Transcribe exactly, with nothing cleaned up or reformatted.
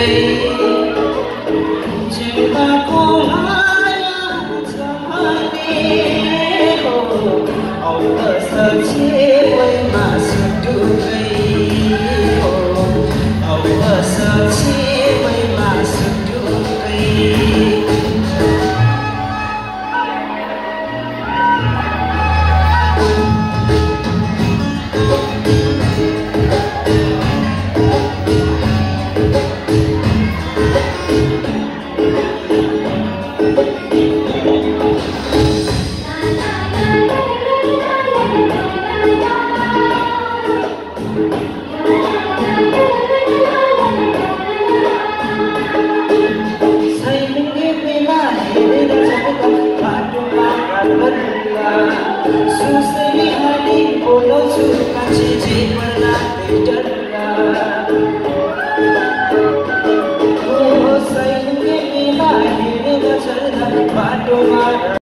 जिउँदाको माया छ भने हो औ सचेवैमा सुटुकै हो औ सचेवैमा सुटुकै सुसरी हाली बोलो छु कान्छी जीवनला भेटला ओ सैन्य मेला हेरेर चल्दा बाटोमा